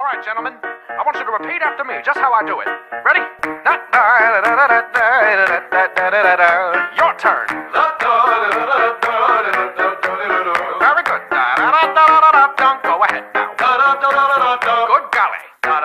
right, gentlemen. I want you to repeat after me, just how I do it. Ready? Your turn. Very good. Go ahead now. Good golly.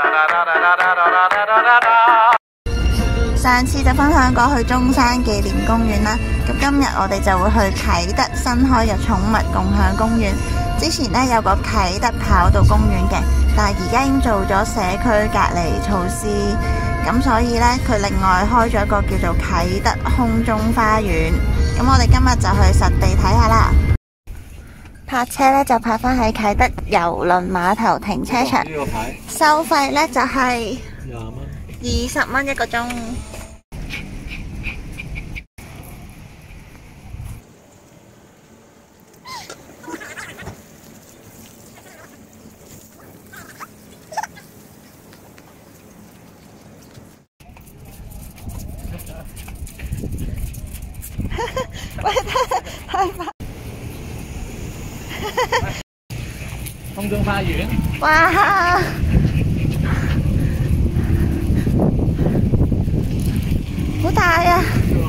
上次就分享過去中山紀念公園啦，咁今日我哋就會去啟德新開嘅寵物共享公園。之前呢有個啟德跑道公園嘅，但係而家已經做咗社區隔離措施，咁所以呢，佢另外開咗一個叫做啟德空中花園。咁我哋今日就去實地睇下啦。泊車呢就泊返喺啟德郵輪碼頭停車場，收費呢就係20蚊一個鐘。 空中花園， 哇！好大啊！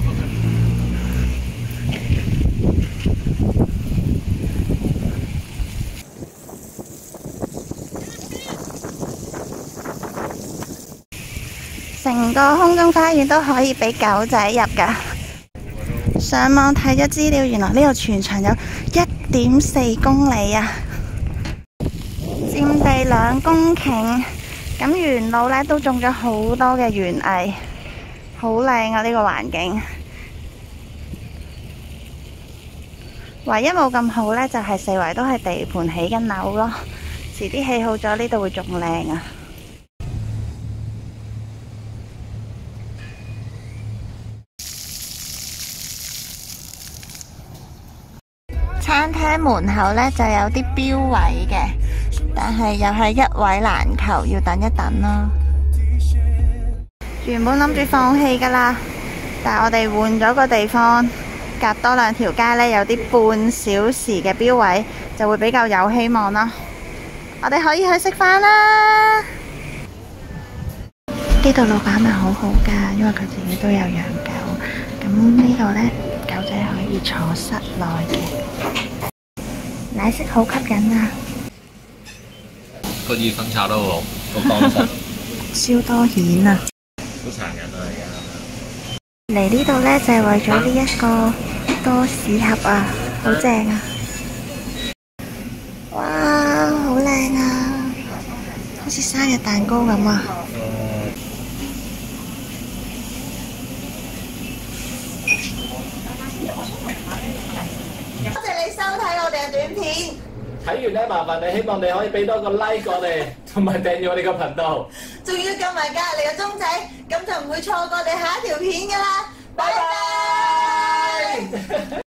成個空中花園都可以俾狗仔入㗎。上網睇咗資料，原來呢度全長有1.4公里啊，佔地2公頃。咁沿路呢都種咗好多嘅園藝，好靚啊！呢個環境，唯一冇咁好呢，就係四圍都係地盤起緊樓咯。遲啲起好咗，呢度會仲靚啊！餐廳門口呢就有啲標位嘅，但係又係一位難求，要等一等咯。原本諗住放棄噶啦，但係我哋換咗個地方，隔多2條街呢，有啲半小時嘅標位，就會比較有希望啦。我哋可以去食飯啦。呢度老闆咪好好噶，因為佢自己都有養狗。咁呢度呢，狗仔可以坐室內嘅，奶色好吸引啊！ 個意粉炒得好好，好乾身， 燒多蜆啊！ 好殘忍啊！而家嚟呢度呢，就係為咗呢一個多士盒啊，好正啊！哇，好靚啊，好似生日蛋糕咁啊！多謝你收睇我哋嘅短片。 睇完咧，麻煩你，希望你可以俾多個 like 我哋，同埋訂閱我哋個頻道， 仲要撳埋隔離嘅鐘仔，咁就唔會錯過我哋下一條片㗎啦。拜拜。